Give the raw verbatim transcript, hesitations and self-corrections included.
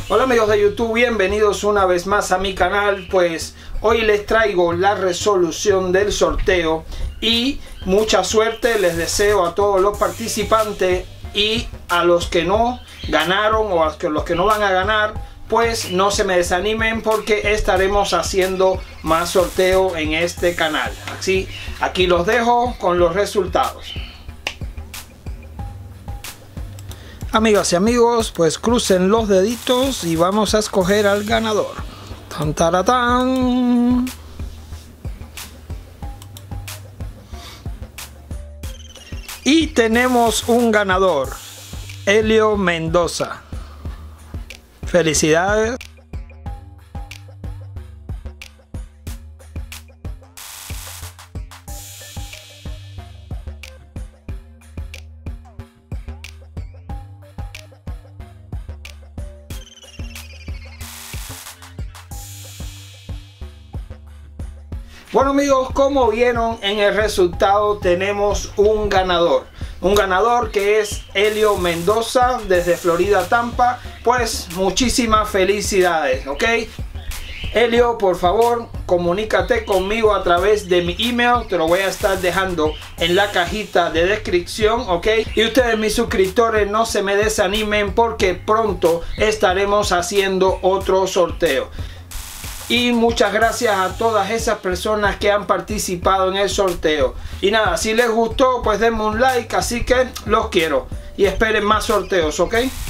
Hola amigos de YouTube, bienvenidos una vez más a mi canal. Pues hoy les traigo la resolución del sorteo y mucha suerte les deseo a todos los participantes, y a los que no ganaron o a los que no van a ganar, pues no se me desanimen porque estaremos haciendo más sorteo en este canal. Así, aquí los dejo con los resultados. Amigas y amigos, pues crucen los deditos y vamos a escoger al ganador. Tan, taratán. Y tenemos un ganador, Helio Mendoza. Felicidades. Bueno amigos, como vieron en el resultado, tenemos un ganador. Un ganador que es Helio Mendoza desde Florida, Tampa. Pues muchísimas felicidades, ¿ok? Helio, por favor, comunícate conmigo a través de mi email. Te lo voy a estar dejando en la cajita de descripción, ¿ok? Y ustedes, mis suscriptores, no se me desanimen porque pronto estaremos haciendo otro sorteo. Y muchas gracias a todas esas personas que han participado en el sorteo. Y nada, si les gustó, pues denme un like, así que los quiero. Y esperen más sorteos, ¿ok?